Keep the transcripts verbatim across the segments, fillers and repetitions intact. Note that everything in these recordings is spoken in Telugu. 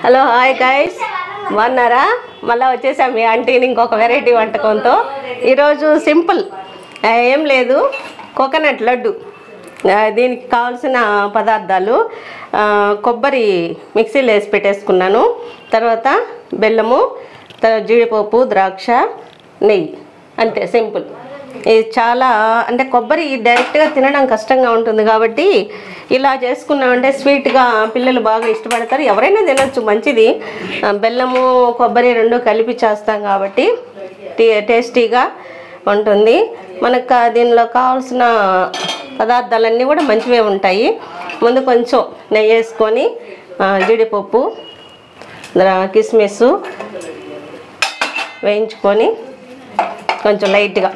హలో హాయ్ గైస్, బాగున్నారా? మళ్ళీ వచ్చేసాం మీ ఆంటీని ఇంకొక వెరైటీ వంటకంతో. ఈరోజు సింపుల్ ఏం లేదు, కోకోనట్ లడ్డు. దీనికి కావాల్సిన పదార్థాలు కొబ్బరి మిక్సీలో వేసి పెట్టేసుకున్నాను, తర్వాత బెల్లము, తర్వాత జీడిపప్పు, ద్రాక్ష, నెయ్యి, అంతే సింపుల్. ఇది చాలా అంటే కొబ్బరి డైరెక్ట్గా తినడం కష్టంగా ఉంటుంది కాబట్టి ఇలా చేసుకున్నామంటే స్వీట్గా పిల్లలు బాగా ఇష్టపడతారు. ఎవరైనా తినచ్చు, మంచిది. బెల్లము కొబ్బరి రెండు కలిపి చేస్తాం కాబట్టి టీ టేస్టీగా ఉంటుంది. మనకు దీనిలో కావాల్సిన పదార్థాలన్నీ కూడా మంచివే ఉంటాయి. ముందు కొంచెం నెయ్యి వేసుకొని జీడిపప్పు, కిస్మిస్ వేయించుకొని కొంచెం లైట్గా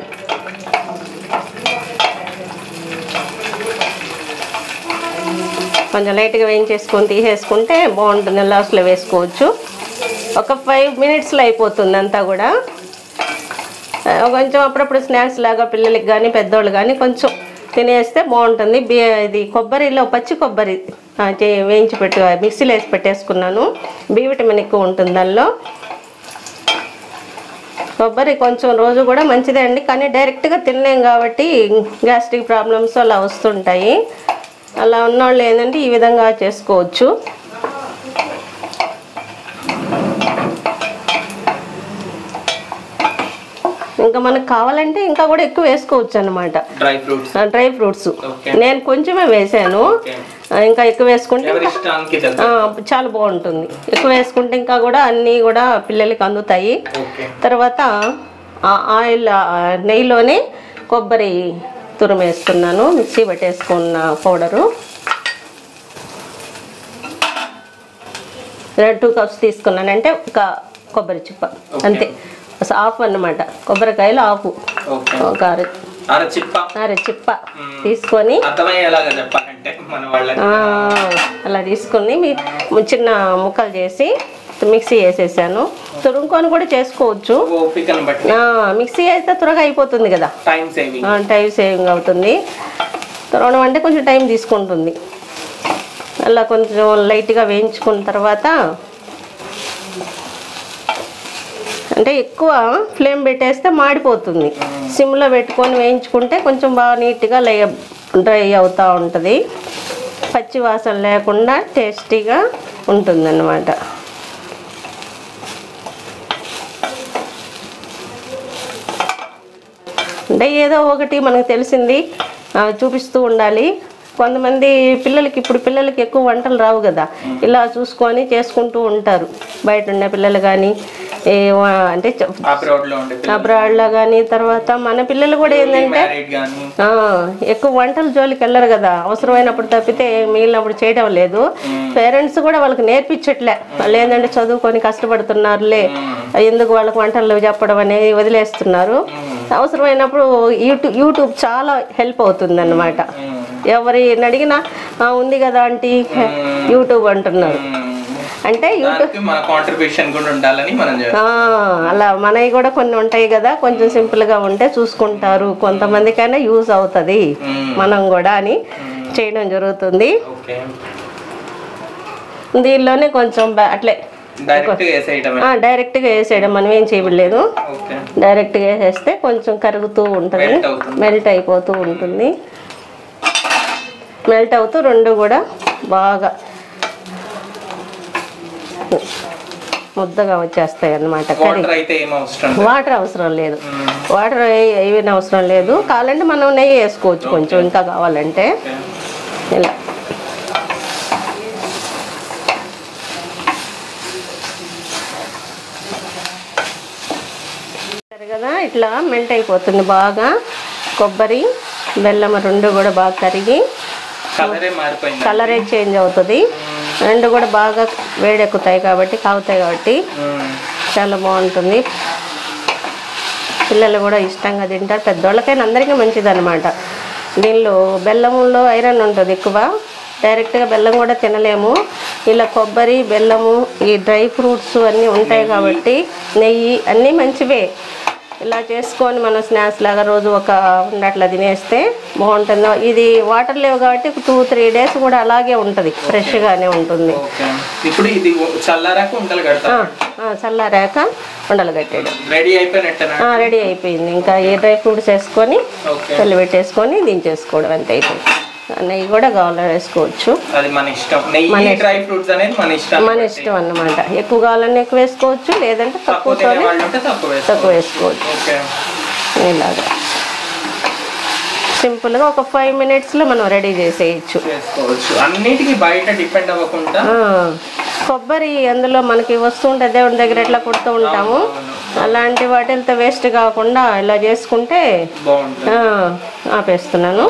కొంచెం లైట్గా వేయించేసుకొని తీసేసుకుంటే బాగుంటుంది. లాస్ట్లో వేసుకోవచ్చు. ఒక ఫైవ్ మినిట్స్లో అయిపోతుంది అంతా కూడా. కొంచెం అప్పుడప్పుడు స్నాక్స్ లాగా పిల్లలకి కానీ పెద్దోళ్ళు కానీ కొంచెం తినేస్తే బాగుంటుంది. బి ఇది కొబ్బరిలో పచ్చి కొబ్బరి వేయించి పెట్టు మిక్సీలో వేసి పెట్టేసుకున్నాను. బి విటమిన్ ఎక్కువ ఉంటుంది దానిలో. కొబ్బరి కొంచెం రోజు కూడా మంచిదే అండి, కానీ డైరెక్ట్గా తినలేం కాబట్టి గ్యాస్ట్రిక్ ప్రాబ్లమ్స్ అలా వస్తుంటాయి. అలా ఉన్నవాళ్ళు ఏంటంటే ఈ విధంగా చేసుకోవచ్చు. ఇంకా మనకు కావాలంటే ఇంకా కూడా ఎక్కువ వేసుకోవచ్చు అన్నమాట. డ్రై ఫ్రూట్స్ డ్రై ఫ్రూట్స్ నేను కొంచెమే వేసాను, ఇంకా ఎక్కువ వేసుకుంటే చాలా బాగుంటుంది. ఎక్కువ వేసుకుంటే ఇంకా కూడా అన్నీ కూడా పిల్లలకి అందుతాయి. తర్వాత ఆయిల్ నెయ్యిలోనే కొబ్బరి తురుము వేస్తున్నాను, మిక్సీ పట్టేసుకున్న పౌడరు. టూ కప్స్ తీసుకున్నానంటే ఒక కొబ్బరి చిప్ప అంతే, హాఫ్ అన్నమాట. కొబ్బరికాయలు హాఫ్, ఒక అర అర చిప్ప తీసుకొని అలా తీసుకొని చిన్న ముక్కలు చేసి మిక్సీ వేసేసాను. తురుముకొని కూడా చేసుకోవచ్చు, మిక్సీ అయితే త్వరగా అయిపోతుంది కదా, టైం సేవింగ్ అవుతుంది. తురవడం అంటే కొంచెం టైం తీసుకుంటుంది. అలా కొంచెం లైట్గా వేయించుకున్న తర్వాత అంటే ఎక్కువ ఫ్లేమ్ పెట్టేస్తే మాడిపోతుంది. సిమ్లో పెట్టుకొని వేయించుకుంటే కొంచెం బాగా నీట్గా లై డ్రై అవుతూ ఉంటుంది. పచ్చి వాసన లేకుండా టేస్టీగా ఉంటుందన్నమాట. అంటే ఏదో ఒకటి మనకు తెలిసింది చూపిస్తూ ఉండాలి. కొంతమంది పిల్లలకి ఇప్పుడు పిల్లలకి ఎక్కువ వంటలు రావు కదా, ఇలా చూసుకొని చేసుకుంటూ ఉంటారు. బయట ఉండే పిల్లలు కానీ అంటే అబ్రాడ్లో కానీ, తర్వాత మన పిల్లలు కూడా ఏంటంటే ఎక్కువ వంటల జోలికి వెళ్ళరు కదా, అవసరమైనప్పుడు తప్పితే మిగిలినప్పుడు చేయడం లేదు. పేరెంట్స్ కూడా వాళ్ళకి నేర్పించట్లే, వాళ్ళు ఏంటంటే చదువుకొని కష్టపడుతున్నారులే, ఎందుకు వాళ్ళకి వంటలు చెప్పడం అనేది వదిలేస్తున్నారు. అవసరమైనప్పుడు యూట్యూబ్ యూట్యూబ్ చాలా హెల్ప్ అవుతుంది అన్నమాట. ఎవరిని అడిగినా ఉంది కదా ఆంటీ యూట్యూబ్ అంటున్నారు. అంటే యూట్యూబ్ అలా మనవి కూడా కొన్ని ఉంటాయి కదా, కొంచెం సింపుల్గా ఉంటే చూసుకుంటారు, కొంతమందికైనా యూజ్ అవుతుంది మనం కూడా అని చేయడం జరుగుతుంది. దీనిలోనే కొంచెం అట్లే డైరెక్ట్గా వేసేయడం, మనం ఏం చేయలేదు. డైరెక్ట్గా వేసేస్తే కొంచెం కరుగుతూ ఉంటుంది, మెల్ట్ అయిపోతూ ఉంటుంది. మెల్ట్ అవుతూ రెండు కూడా బాగా ముద్దగా వచ్చేస్తాయి అన్నమాట. వాటర్ అవసరం లేదు, వాటర్ ఏమైనా అవసరం లేదు. కావాలంటే మనం నెయ్యి వేసుకోవచ్చు కొంచెం ఇంకా కావాలంటే. ఇలా కదా ఇట్లా మెల్ట్ అయిపోతుంది బాగా. కొబ్బరి బెల్లం రెండు కూడా బాగా కరిగి కలరే చేంజ్ అవుతుంది. రెండు కూడా బాగా వేడెక్కుతాయి కాబట్టి కాగుతాయి కాబట్టి చాలా బాగుంటుంది. పిల్లలు కూడా ఇష్టంగా తింటారు, పెద్దవాళ్ళకైనా అందరికీ మంచిది అనమాట. దీనిలో బెల్లంలో ఐరన్ ఉంటుంది ఎక్కువ, డైరెక్ట్గా బెల్లం కూడా తినలేము. ఇలా కొబ్బరి బెల్లము ఈ డ్రై ఫ్రూట్స్ అన్నీ ఉంటాయి కాబట్టి నెయ్యి అన్నీ మంచివే. ఇలా చేసుకొని మనం స్నాక్స్ లాగా రోజు ఒక ఉండట్లా తినేస్తే బాగుంటుంది. ఇది వాటర్ లేవు కాబట్టి టూ త్రీ డేస్ కూడా అలాగే ఉంటుంది, ఫ్రెష్గానే ఉంటుంది. ఇప్పుడు ఇది చల్లారాక ఉండలు కడతారు. చల్లారాక ఉండలు కట్టాడు. రెడీ అయిపోయినట్టేనా? రెడీ అయిపోయింది. ఇంకా ఏ డ్రై ఫ్రూట్స్ వేసుకొని పెళ్ళి పెట్టేసుకొని దించేసుకోవడం అంతే అయిపోయింది. నెయ్యి కూడా కావాలో వేసుకోవచ్చు, అది మన ఇష్టం. నెయ్యి డ్రై ఫ్రూట్స్ అనేది మన ఇష్టం, మన ఇష్టం అన్నమాట. ఎక్కువ కావాలన్నా ఎక్కువ వేసుకోవచ్చు, లేదంటే తక్కువతోనే తక్కువ వేసుకోవచ్చు. ఇలాగా సింపుల్గా ఒక ఫైవ్ మినిట్స్లో మనం రెడీ చేసేయచ్చు. అన్నిటికీ బయట డిపెండ్ అవ్వకుండా కొబ్బరి అందులో మనకి వస్తుంటే దేవుడి దగ్గర ఎట్లా కొడుతూ ఉంటాము, అలాంటి వాటితో వేస్ట్ కాకుండా ఇలా చేసుకుంటే ఆపేస్తున్నాను.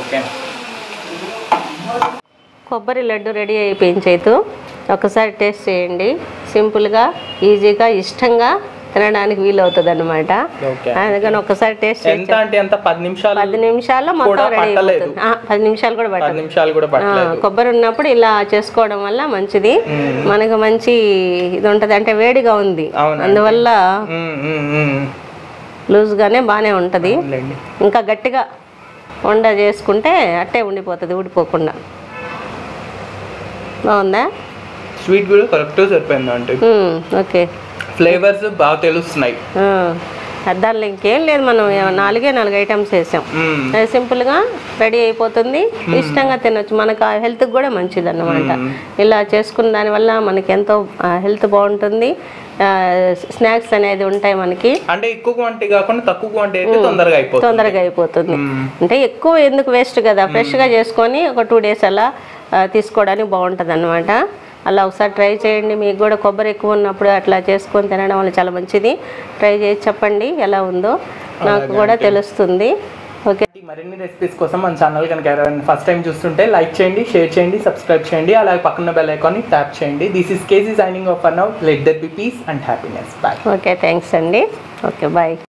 కొబ్బరి లడ్డు రెడీ అయిపోయింది చేతు. ఒకసారి టేస్ట్ చేయండి. సింపుల్గా, ఈజీగా, ఇష్టంగా తినడానికి వీలవుతుంది అనమాట. అందుకని ఒకసారి టేస్ట్ చేయండి. పది నిమిషాల్లో మొత్తం రెడీ అయిపోతుంది. పది నిమిషాలు కూడా పట్టదు. కొబ్బరి ఉన్నప్పుడు ఇలా చేసుకోవడం వల్ల మంచిది, మనకు మంచి ఇది ఉంటుంది. అంటే వేడిగా ఉంది, అందువల్ల లూజ్గానే బాగానే ఉంటుంది. ఇంకా గట్టిగా వండ చేసుకుంటే అట్టే ఉండిపోతుంది, ఊడిపోకుండా. బాగుందా? స్వీట్ కూడా కరెక్ట్గా సరిపోయింది అంటే. ఓకే, ఫ్లేవర్స్ బాగా తెలుస్తున్నాయి. దానిలో ఇంకేం లేదు, మనం నాలుగే నాలుగు ఐటమ్స్ వేసాం. సింపుల్గా రెడీ అయిపోతుంది, ఇష్టంగా తినొచ్చు. మనకు హెల్త్కి కూడా మంచిది అన్నమాట. ఇలా చేసుకున్న దానివల్ల మనకి ఎంతో హెల్త్ బాగుంటుంది. స్నాక్స్ అనేది ఉంటాయి మనకి. అంటే ఎక్కువ క్వాంటిటీ కాకుండా తక్కువ క్వాంటిటీ తొందరగా అయిపోతుంది తొందరగా అయిపోతుంది అంటే ఎక్కువ ఎందుకు వేస్ట్ కదా, ఫ్రెష్గా చేసుకొని ఒక టూ డేస్ అలా తీసుకోవడానికి బాగుంటుంది అన్నమాట. అలా ఒకసారి ట్రై చేయండి. మీకు కూడా కొబ్బరి ఎక్కువ ఉన్నప్పుడు అట్లా చేసుకొని తినడం వల్ల చాలా మంచిది. ట్రై చేసి చెప్పండి ఎలా ఉందో, నాకు కూడా తెలుస్తుంది. ఓకే, మరిన్ని రెసిపీస్ కోసం మన ఛానల్ కనుక ఎవరైనా ఫస్ట్ టైం చూస్తుంటే లైక్ చేయండి, షేర్ చేయండి, సబ్స్క్రైబ్ చేయండి, అలాగే పక్కన బెల్ ఐకాన్ని ట్యాప్ చేయండి. This is KC signing off for now. Let there be peace and happiness. Bye. Okay, thanks అండి. Okay, bye.